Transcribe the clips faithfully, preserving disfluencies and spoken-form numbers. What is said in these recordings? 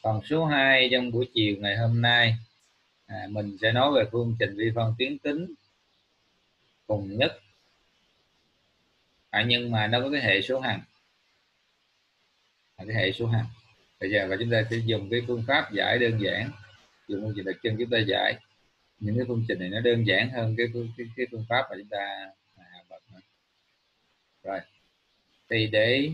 Phần số hai trong buổi chiều ngày hôm nay, à, mình sẽ nói về phương trình vi phân tuyến tính cùng nhất, à, nhưng mà nó có cái hệ số hằng, à, cái hệ số hằng. Bây giờ và chúng ta sẽ dùng cái phương pháp giải đơn giản, dùng phương trình đặc trưng chúng ta giải những cái phương trình này nó đơn giản hơn cái phương cái, cái phương pháp mà chúng ta à, bật rồi. Thì để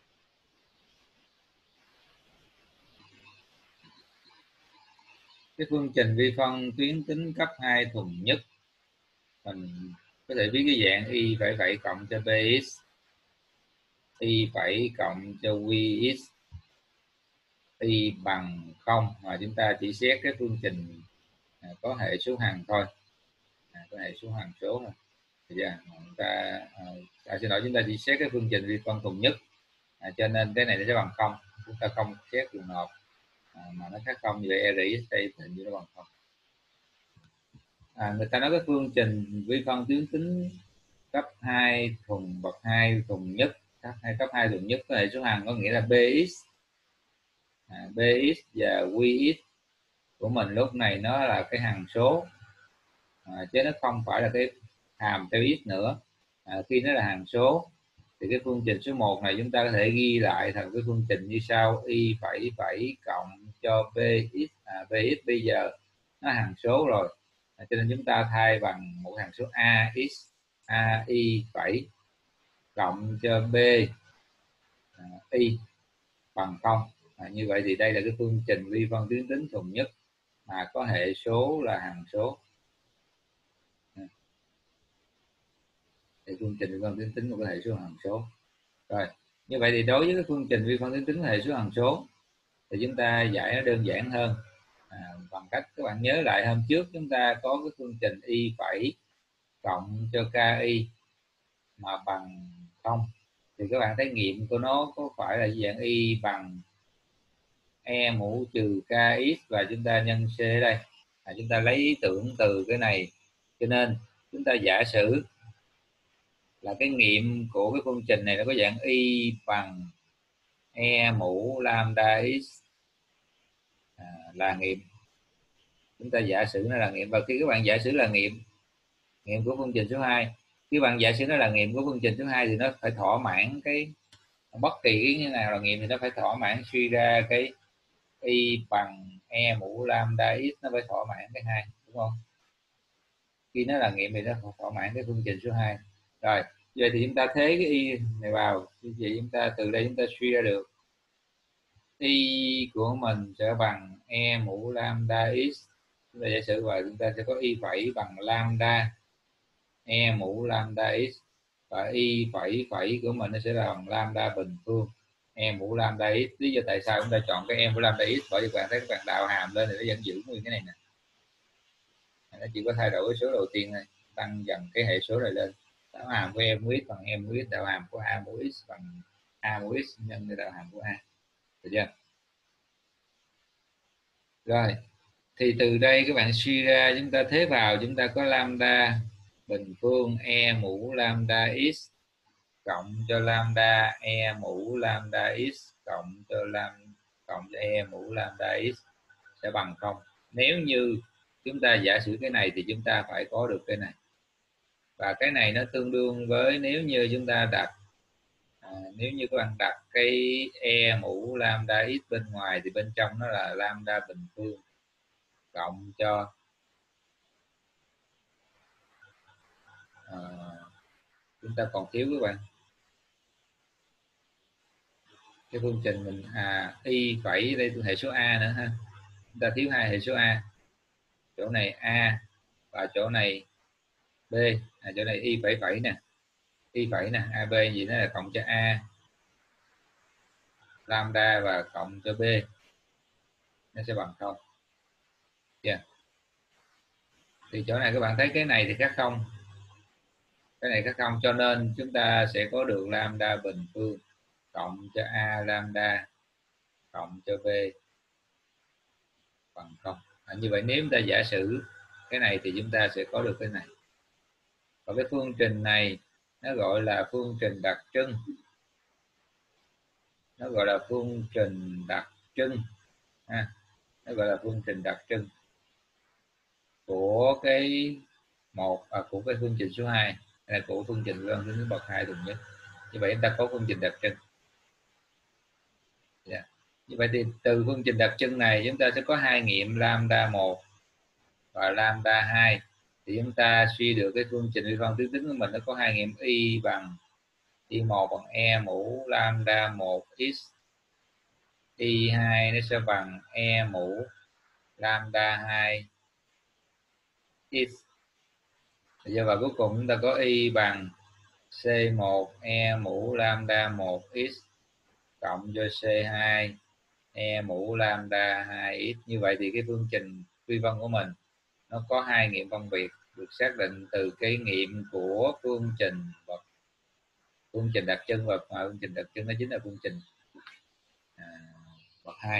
cái phương trình vi phân tuyến tính cấp hai thuần nhất, mình có thể viết cái dạng y phẩy phẩy cộng cho bx, y phẩy cộng cho qx, y bằng không, mà chúng ta chỉ xét cái phương trình à, có hệ số hằng thôi, à, có hệ số hằng số thôi. Bây giờ chúng ta à, à, xin lỗi, chúng ta chỉ xét cái phương trình vi phân thuần nhất, à, cho nên cái này nó sẽ bằng không, chúng ta không xét trường hợp à, mà nó khác không, như vậy rx đây hình như nó bằng không. À, người ta nói cái phương trình vi phân tuyến tính cấp hai thuần bậc hai thuần nhất, cấp hai cấp hai thuần nhất có hệ số hằng, có nghĩa là bx, à, bx và qx của mình lúc này nó là cái hằng số, à, chứ nó không phải là cái hàm theo x nữa. À, khi nó là hằng số thì cái phương trình số một này chúng ta có thể ghi lại thành cái phương trình như sau: y phẩy phẩy cộng cho bx, à, bx bây giờ nó hằng số rồi, à, cho nên chúng ta thay bằng một hằng số ax, a y phẩy cộng cho b, à, y bằng không. À, như vậy thì đây là cái phương trình vi phân tuyến tính thuần nhất mà có hệ số là hằng số. À, thì phương trình vi phân tuyến tính một cái hệ số hằng số. Rồi, như vậy thì đối với cái phương trình vi phân tuyến tính hệ số hằng số thì chúng ta giải nó đơn giản hơn, à, bằng cách các bạn nhớ lại hôm trước chúng ta có cái phương trình y phẩy cộng cho ki mà bằng không, thì các bạn thấy nghiệm của nó có phải là dạng y bằng e mũ trừ kx và chúng ta nhân c ở đây, à, chúng ta lấy ý tưởng từ cái này, cho nên chúng ta giả sử là cái nghiệm của cái phương trình này nó có dạng y bằng e mũ lambda x, à, là nghiệm. Chúng ta giả sử nó là nghiệm, và khi các bạn giả sử là nghiệm nghiệm của phương trình số hai, khi bạn giả sử nó là nghiệm của phương trình số hai thì nó phải thỏa mãn cái, bất kỳ cái như nào là nghiệm thì nó phải thỏa mãn suy ra cái y bằng e mũ lambda x, nó phải thỏa mãn cái hai, đúng không? Khi nó là nghiệm thì nó thỏa mãn cái phương trình số hai. Rồi vậy thì chúng ta thế cái y này vào, như vậy chúng ta từ đây chúng ta suy ra được y của mình sẽ bằng e mũ lambda x. Chúng ta giả sử và chúng ta sẽ có y phẩy bằng lambda e mũ lambda x, và y phẩy phẩy của mình nó sẽ là bằng lambda bình phương e mũ lambda x. Lý do tại sao chúng ta chọn cái e mũ lambda x, bởi vì các bạn thấy các bạn đạo hàm lên thì nó vẫn giữ nguyên cái này nè, nó chỉ có thay đổi cái số đầu tiên thôi, tăng dần cái hệ số này lên. Đạo hàm của e mũ x bằng e mũ x, đạo hàm của a mũ x bằng a mũ x nhân cái đạo hàm của a, được chưa? Rồi thì từ đây các bạn suy ra, chúng ta thế vào, chúng ta có lambda bình phương e mũ lambda x cộng cho lambda e mũ lambda x cộng cho lam cộng cho e mũ lambda x sẽ bằng không. Nếu như chúng ta giả sử cái này thì chúng ta phải có được cái này, và cái này nó tương đương với nếu như chúng ta đặt à, nếu như các bạn đặt cái e mũ lambda x bên ngoài thì bên trong nó là lambda bình phương cộng cho à, chúng ta còn thiếu các bạn cái phương trình mình à y phẩy, đây hệ số a nữa ha, chúng ta thiếu hai hệ số a, chỗ này a và chỗ này b, à, chỗ này y phẩy phẩy nè, y phẩy nè, ab gì nó là cộng cho a lambda và cộng cho b, nó sẽ bằng không. Yeah. Thì chỗ này các bạn thấy cái này thì khác không, cái này khác không, cho nên chúng ta sẽ có được lambda bình phương cộng cho a lambda cộng cho b bằng không. À, như vậy nếu chúng ta giả sử cái này thì chúng ta sẽ có được cái này, và cái phương trình này nó gọi là phương trình đặc trưng, nó gọi là phương trình đặc trưng ha. Nó gọi là phương trình đặc trưng của cái một à, của cái phương trình số hai, hay là của phương trình vi phân tính bậc hai thuần nhất. Như vậy chúng ta có phương trình đặc trưng. Yeah. Như vậy thì từ phương trình đặc trưng này chúng ta sẽ có hai nghiệm lambda một và lambda hai, thì chúng ta suy được cái phương trình vi phân tuyến tính của mình nó có hai nghiệm y bằng y một bằng e mũ lambda một x, y hai nó sẽ bằng e mũ lambda hai x. Giờ và cuối cùng chúng ta có y bằng c một e mũ lambda một x cộng cho c hai e mũ lambda hai x. Như vậy thì cái phương trình vi phân của mình nó có hai nghiệm phân biệt được xác định từ cái nghiệm của phương trình và phương trình đặc trưng, và phương trình đặc trưng nó chính là phương trình à, bậc hai,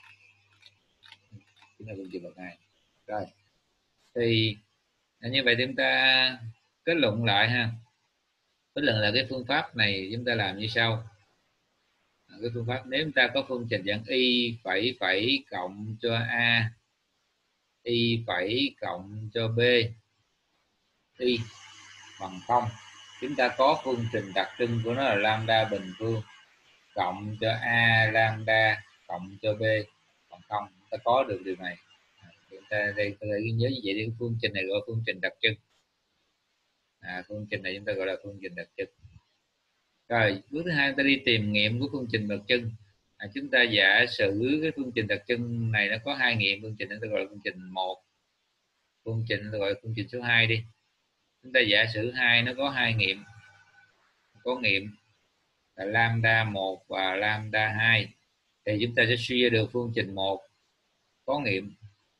chính là phương trình bậc hai. Rồi thì như vậy thì chúng ta kết luận lại ha, kết luận là cái phương pháp này chúng ta làm như sau. Cái phương pháp nếu chúng ta có phương trình dạng y phẩy phẩy cộng cho a, y phẩy cộng cho b, y bằng không, chúng ta có phương trình đặc trưng của nó là lambda bình phương cộng cho a lambda cộng cho b bằng không. Chúng ta có được điều này. Chúng ta đây có thể ghi nhớ như vậy đi. Phương trình này gọi là phương trình đặc trưng. À, phương trình này chúng ta gọi là phương trình đặc trưng. Rồi bước thứ hai, chúng ta đi tìm nghiệm của phương trình đặc trưng. À, chúng ta giả sử cái phương trình đặc trưng này nó có hai nghiệm. Phương trình chúng ta gọi là phương trình một, phương trình gọi là phương trình số hai đi. Chúng ta giả sử hai nó có hai nghiệm, có nghiệm là lambda một và lambda hai, thì chúng ta sẽ suy ra được phương trình một có nghiệm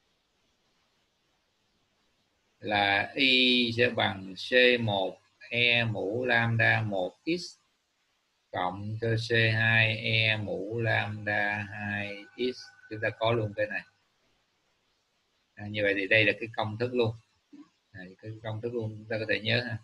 là y sẽ bằng c một e mũ lambda một x cộng cho c hai e mũ lambda hai x. Chúng ta có luôn cái này. À, như vậy thì đây là cái công thức luôn. À, cái công thức luôn chúng ta có thể nhớ ha.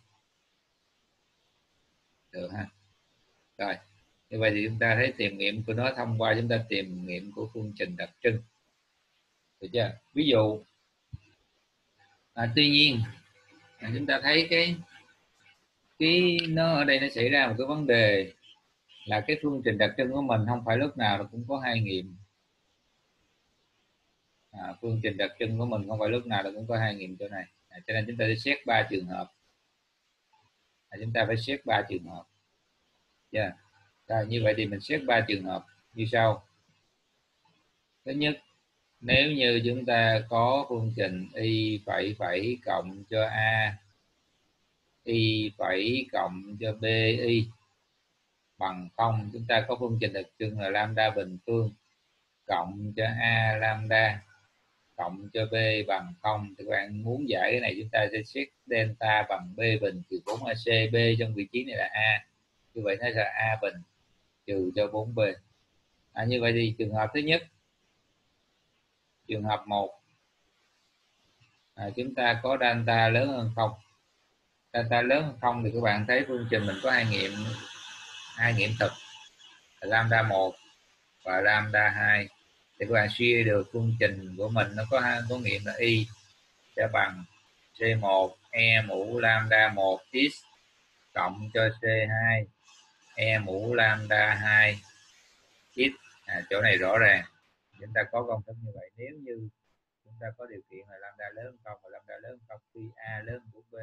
Được ha. Rồi như vậy thì chúng ta thấy tìm nghiệm của nó thông qua chúng ta tìm nghiệm của phương trình đặc trưng, được chưa? Ví dụ à, tuy nhiên à, chúng ta thấy cái cái nó ở đây nó xảy ra một cái vấn đề là cái phương trình đặc trưng của mình không phải lúc nào nó cũng có hai nghiệm. À, phương trình đặc trưng của mình không phải lúc nào nó cũng có hai nghiệm chỗ này. À, cho nên chúng ta sẽ xét ba trường hợp. À, chúng ta phải xét ba trường hợp. Yeah. Rồi, như vậy thì mình xét ba trường hợp như sau. Thứ nhất, nếu như chúng ta có phương trình y phẩy phẩy cộng cho a, y phẩy cộng cho b y bằng không, chúng ta có phương trình đặc trưng là lambda bình phương cộng cho a lambda cộng cho b bằng không, thì các bạn muốn giải cái này chúng ta sẽ xét delta bằng b bình trừ bốn a c. B trong vị trí này là a, như vậy nó là a bình trừ cho bốn b. À, như vậy thì trường hợp thứ nhất, trường hợp một, à, chúng ta có delta lớn hơn không. Delta lớn hơn không thì các bạn thấy phương trình mình có hai nghiệm, hai nghiệm thực là lambda một và lambda hai, thì các bạn suy được phương trình của mình nó có hai có nghiệm là y sẽ bằng c một e mũ lambda một x cộng cho c hai e mũ lambda hai x. À, chỗ này rõ ràng chúng ta có công thức như vậy. Nếu như chúng ta có điều kiện là lambda lớn hơn không và lambda lớn hơn không khi a lớn hơn bốn b,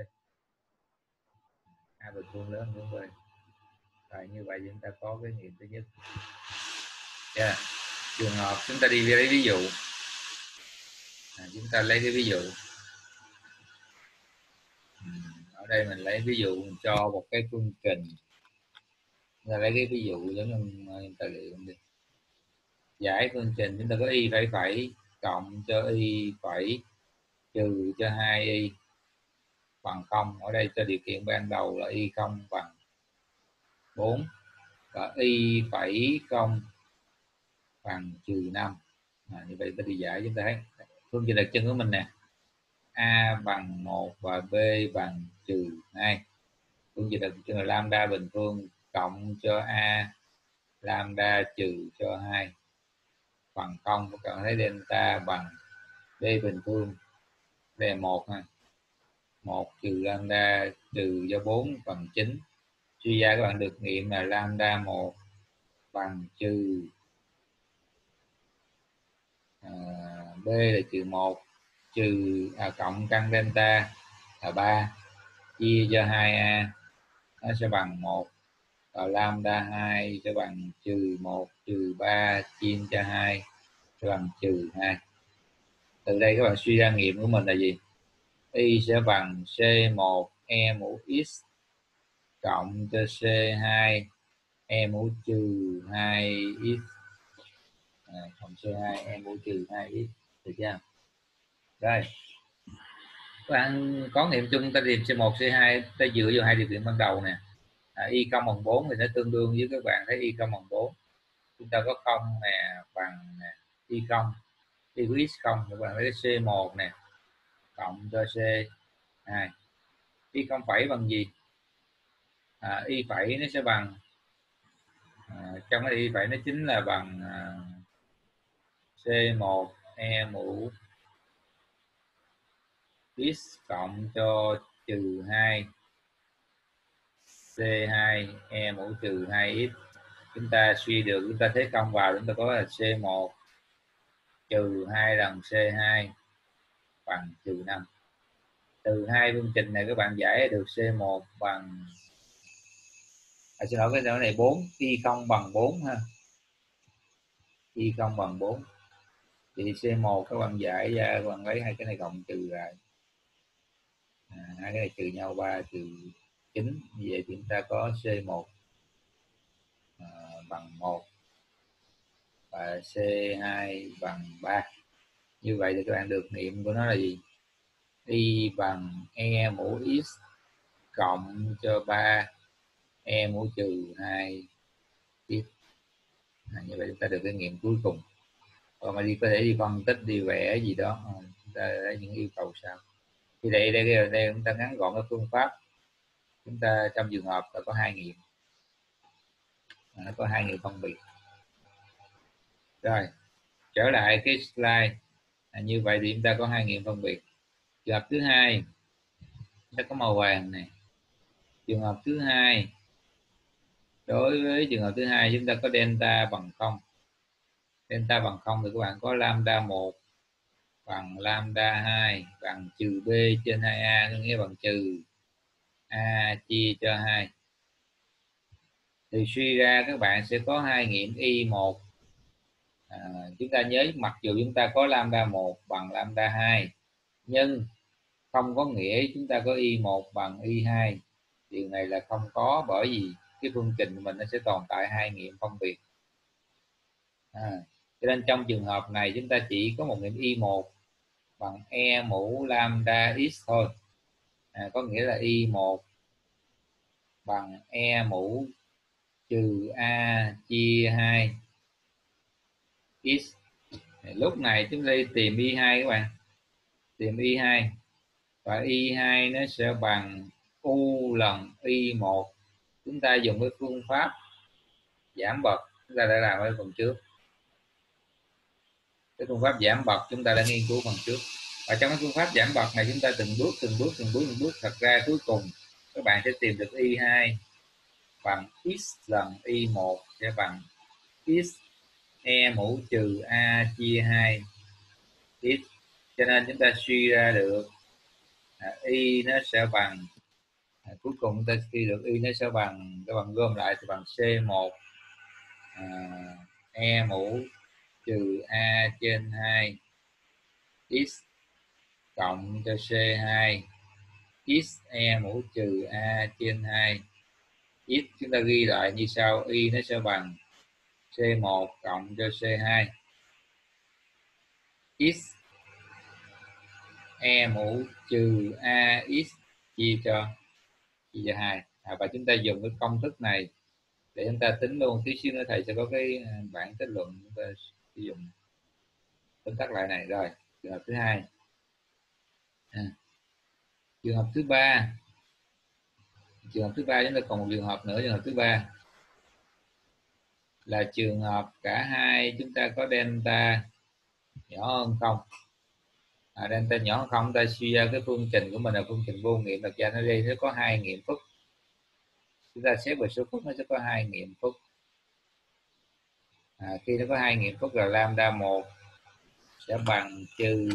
a bình phương lớn hơn bốn b. Rồi như vậy chúng ta có cái nghiệm thứ nhất. Yeah. Trường hợp chúng ta đi lấy ví dụ. À, chúng ta lấy cái ví dụ. Ở đây mình lấy ví dụ mình cho một cái phương trình. Chúng ta lấy cái ví dụ giống như tài liệu đi. Giải phương trình chúng ta có y phẩy phẩy cộng cho y phẩy trừ cho hai y bằng không. Ở đây cho điều kiện ban đầu là y không bằng bốn và y phẩy không bằng trừ năm. À, như vậy ta đi giải chúng ta thấy phương trình đặc trưng của mình nè, a bằng một và b bằng trừ hai. Phương trình đặc trưng là lambda bình phương cộng cho a lambda trừ cho hai. bằng không, các bạn thấy delta bằng D bình phương, đây là một ha, một trừ lambda trừ do bốn bằng chín. Suy ra các bạn được nghiệm là lambda một bằng trừ à, B là trừ một trừ à, cộng căn delta là ba chia cho hai a nó sẽ bằng một, và lambda hai sẽ bằng trừ một trừ ba chia cho hai sẽ bằng trừ hai. Từ đây các bạn suy ra nghiệm của mình là gì? Y sẽ bằng C một E mũ X cộng cho C hai E mũ trừ hai X à, cộng C hai E mũ trừ hai X, được chưa? Rồi các bạn có nghiệm chung, ta tìm C một C hai ta dựa vào hai điều kiện ban đầu nè. À, y công bằng bốn thì nó tương đương với các bạn thấy y công bằng bốn, chúng ta có không nè bằng nè, y công y của x không, các bạn thấy C một nè cộng cho C hai. Y không phẩy bằng gì? À, y phẩy nó sẽ bằng à, trong cái y phẩy nó chính là bằng à, C một E mũ x cộng cho trừ hai C hai E mũ trừ hai x. Chúng ta suy được, chúng ta thấy công vào, chúng ta có là C một trừ hai lần C hai bằng trừ năm. Từ hai phương trình này các bạn giải được C một bằng à, xin lỗi cái chỗ này bốn, y không bằng bốn ha, y không bằng bốn thì C một các bạn giải ra, các bạn lấy hai cái này cộng trừ lại à, hai cái này trừ nhau ba trừ chín, như vậy thì chúng ta có C một à, bằng một và C hai bằng ba. Như vậy thì các bạn được nghiệm của nó là gì? Y bằng E mũ x cộng cho ba E mũ trừ hai x. À, như vậy chúng ta được cái nghiệm cuối cùng. Còn mà đi có thể đi phân tích, đi vẽ gì đó, chúng ta lấy những yêu cầu sau. Thì đây đây đây chúng ta ngắn gọn cái phương pháp. Chúng ta trong trường hợp là có hai nghiệm, nó có hai nghiệm phân biệt. Rồi trở lại cái slide à, như vậy thì chúng ta có hai nghiệm phân biệt. Trường hợp thứ hai nó có màu vàng này. Trường hợp thứ hai, đối với trường hợp thứ hai chúng ta có delta bằng không. Delta bằng không thì các bạn có lambda một bằng lambda hai bằng trừ B trên hai A, có nghĩa bằng trừ A chia cho hai. Thì suy ra các bạn sẽ có hai nghiệm y một. À, chúng ta nhớ mặc dù chúng ta có lambda một bằng lambda hai nhưng không có nghĩa chúng ta có y một bằng y hai. Điều này là không có, bởi vì cái phương trình của mình nó sẽ tồn tại hai nghiệm phân biệt. À, cho nên trong trường hợp này chúng ta chỉ có một nghiệm y một bằng E mũ lambda x thôi. À, có nghĩa là y một bằng E mũ trừ A chia hai x. Lúc này chúng ta đi tìm y hai các bạn. Tìm y hai và y hai nó sẽ bằng u lần y một. Chúng ta dùng cái phương pháp giảm bậc chúng ta đã làm ở phần trước. Cái phương pháp giảm bậc chúng ta đã nghiên cứu phần trước. Và trong cái phương pháp giảm bậc này chúng ta từng bước từng bước từng bước từng bước thật ra cuối cùng các bạn sẽ tìm được y hai bằng x lần y một sẽ bằng x E mũ trừ A chia hai x. Cho nên chúng ta suy ra được à, y nó sẽ bằng à, cuối cùng chúng ta suy được y nó sẽ bằng, các bạn gom lại thì bằng C một à, E mũ trừ A trên hai x cộng cho C hai x E mũ trừ A trên hai x. Chúng ta ghi lại như sau: y nó sẽ bằng C một cộng cho C hai x E mũ trừ A x chia cho chia cho hai. À, và chúng ta dùng cái công thức này để chúng ta tính luôn. Tí xíu nữa thầy sẽ có cái bảng kết luận, chúng ta sử dụng tóm tắt lại này. Rồi trường hợp thứ hai. À, trường hợp thứ ba trường hợp thứ ba chúng ta còn một trường hợp nữa. Trường hợp thứ ba là trường hợp cả hai chúng ta có delta nhỏ hơn không. À, delta nhỏ hơn không, ta suy ra cái phương trình của mình là phương trình vô nghiệm, đặt ra nó đây nó có hai nghiệm phút, chúng ta xét về số phút nó sẽ có hai nghiệm phút. À, khi nó có hai nghiệm phút là lambda một sẽ bằng trừ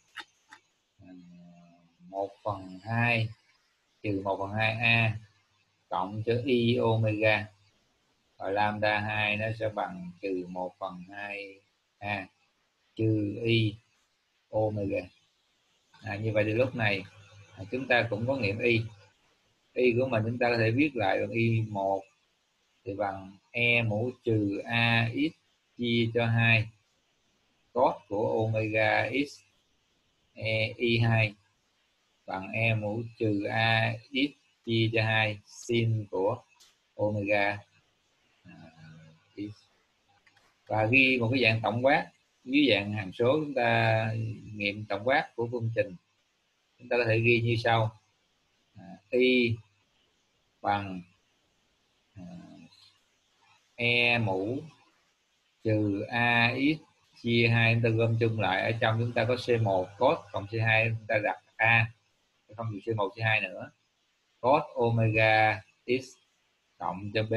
một phần hai trừ một phần hai a cộng cho y omega, và lambda hai nó sẽ bằng trừ một phần hai a trừ y omega. À, như vậy thì lúc này à, chúng ta cũng có nghiệm y. Y của mình chúng ta có thể viết lại bằng y một thì bằng e mũ trừ a x chia cho hai cos của omega x e y hai bằng e mũ trừ a x chia cho hai sin của omega à, x. Và ghi một cái dạng tổng quát dưới dạng hàm số, chúng ta nghiệm tổng quát của phương trình chúng ta có thể ghi như sau. à, y bằng à, e mũ trừ ax chia hai, chúng ta gom chung lại, ở trong chúng ta có c một cos cộng c hai, chúng ta đặt a không dùng c một c hai nữa, cos omega x cộng cho b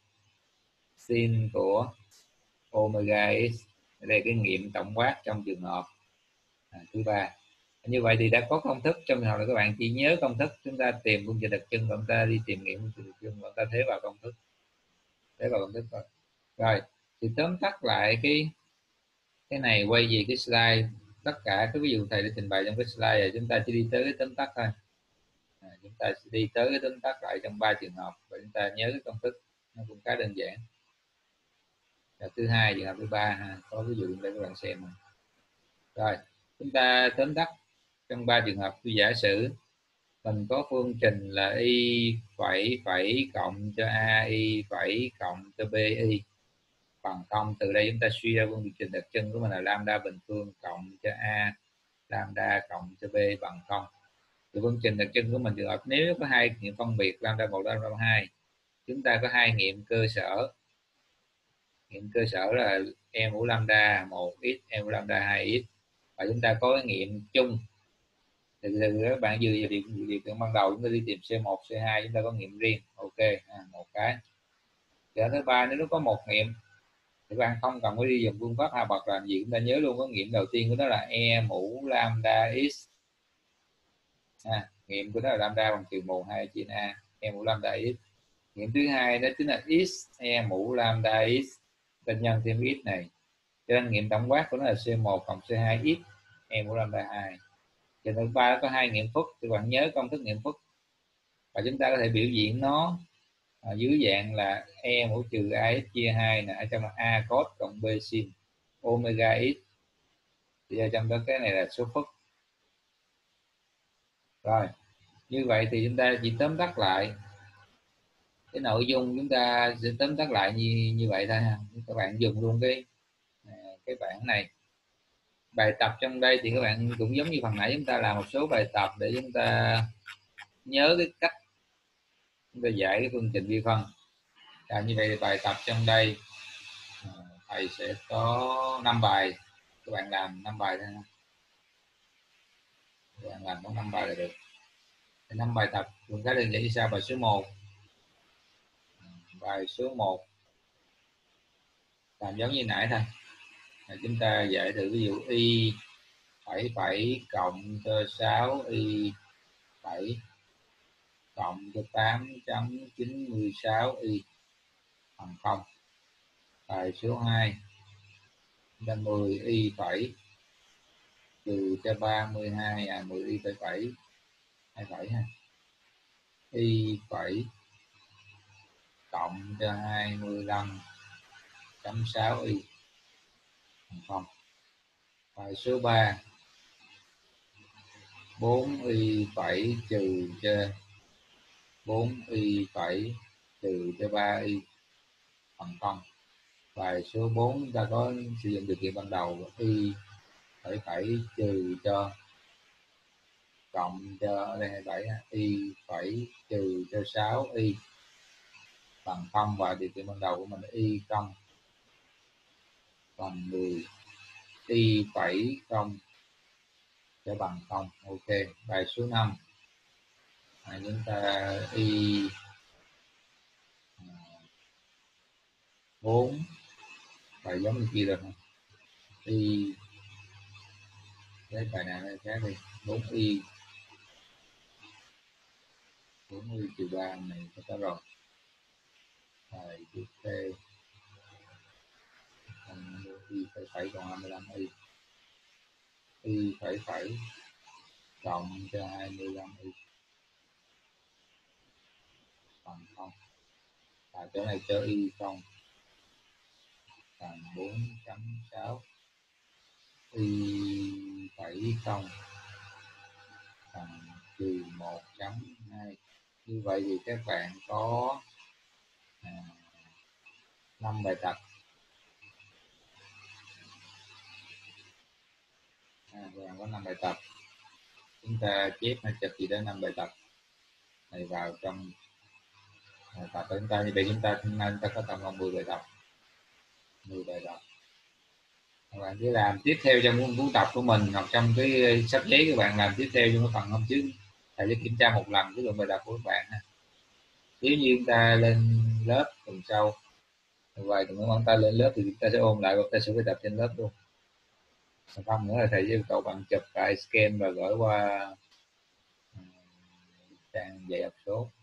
sin của omega x. Đây là cái nghiệm tổng quát trong trường hợp à, thứ ba. Như vậy thì đã có công thức. Trong trường hợp là các bạn chỉ nhớ công thức, chúng ta tìm phương trình đặc trưng và chúng ta đi tìm nghiệm phương trình đặc trưng và chúng ta thế vào công thức, thế vào công thức thôi. Rồi thì tóm tắt lại cái cái này, quay về cái slide, tất cả cái ví dụ thầy đã trình bày trong cái slide rồi, chúng ta chỉ đi tới cái tóm tắt thôi. À, chúng ta sẽ đi tới cái tóm tắt lại trong ba trường hợp và chúng ta nhớ cái công thức, nó cũng khá đơn giản. Và thứ hai, trường hợp thứ ba ha, có ví dụ để các bạn xem. Rồi chúng ta tóm tắt trong ba trường hợp. Tôi giả sử mình có phương trình là y phẩy phẩy cộng cho a y phẩy cộng cho b y bằng không. Từ đây chúng ta suy ra phương trình đặc trưng của mình là lambda bình phương cộng cho a lambda cộng cho b bằng không. Thì phương trình đặc trưng của mình trường hợp nếu có hai nghiệm phân biệt lambda một lambda hai, chúng ta có hai nghiệm cơ sở. Nghiệm cơ sở là e mũ lambda một x e mũ lambda hai x, và chúng ta có cái nghiệm chung. Thì từ các bạn vừa điều điều kiện ban đầu chúng ta đi tìm c một c hai, chúng ta có nghiệm riêng. Ok à, một cái. Giờ thứ ba, nếu nó có một nghiệm thì bạn không cần phải đi dùng phương pháp hai bậc làm gì, chúng ta nhớ luôn có nghiệm đầu tiên của nó là e mũ lambda x à, nghiệm của nó là lambda bằng trừ một hai trên a e mũ lambda x. Nghiệm thứ hai đó chính là x e mũ lambda x, ta nhân thêm x này, cho nên nghiệm tổng quát của nó là c một cộng c hai x e mũ lambda hai. Trường thứ ba có hai nghiệm phức thì bạn nhớ công thức nghiệm phức, và chúng ta có thể biểu diễn nó à, dưới dạng là e mũ trừ ax chia hai nè, ở trong là a cos cộng b sin omega x, thì ở trong đó cái này là số phức. Rồi như vậy thì chúng ta chỉ tóm tắt lại cái nội dung, chúng ta sẽ tóm tắt lại như như vậy thôi ha. Các bạn dùng luôn cái à, cái bảng này. Bài tập trong đây thì các bạn cũng giống như phần nãy, chúng ta làm một số bài tập để chúng ta nhớ cái cách chúng ta giải cái phương trình vi phân. À, như vậy thì bài tập trong đây à, thầy sẽ có năm bài, các bạn làm năm bài thôi ha. Các bạn làm có năm bài là được. Năm bài tập cũng khá đơn giản như sau. Bài số một, bài số một làm giống như nãy thôi. À, chúng ta giải thử ví dụ y bảy bảy cộng cho sáu y bảy cộng cho tám chấm chín mươi sáu y bằng không. Bài số hai là mười y bảy trừ cho ba mươi hai à mười y bảy bảy hai bảy ha, y bảy cộng cho hai mươi lăm chấm sáu y bằng không. Bài số ba bốn y bảy trừ cho bốn y bảy trừ cho ba y bằng không. Bài số bốn chúng ta có sử dụng điều kiện ban đầu y bảy bảy trừ cho cộng cho đây hai bảy y bảy trừ cho sáu y bằng không, và điều kiện ban đầu của mình là y không phần mười y phẩy không sẽ bằng không. Ok. Bài số năm à, chúng ta y bốn, bài giống như kia rồi không? Y cái bài này nó khác đi. bốn y bốn y trừ ba này có rồi. Bài tiếp theo y phẩy phẩy còn hai mươi lăm y y phẩy phẩy cộng cho hai mươi lăm y bằng không. À, chỗ này cho y không bằng bốn chấm sáu y phẩy không bằng trừ một chấm hai. Như vậy thì các bạn có à, năm bài tập. À, các bạn có năm bài tập. Chúng ta chép hay chật gì đó năm bài tập này vào trong bài tập của chúng ta. Như vậy chúng ta hôm nay chúng ta có tổng cộng mười bài tập. mười bài tập. Các bạn cứ làm tiếp theo trong cuốn tập của mình hoặc trong cái sắp giấy, các bạn làm tiếp theo trong cái phần hôm trước. Thầy sẽ kiểm tra một lần cái lượng bài tập của các bạn. Nếu như chúng ta lên lớp tuần sau, vài tuần nữa chúng ta lên lớp thì chúng ta sẽ ôn lại và ta sẽ bài tập trên lớp luôn. Không nữa là thầy yêu cầu bạn chụp lại, scan và gửi qua trang dạy học số.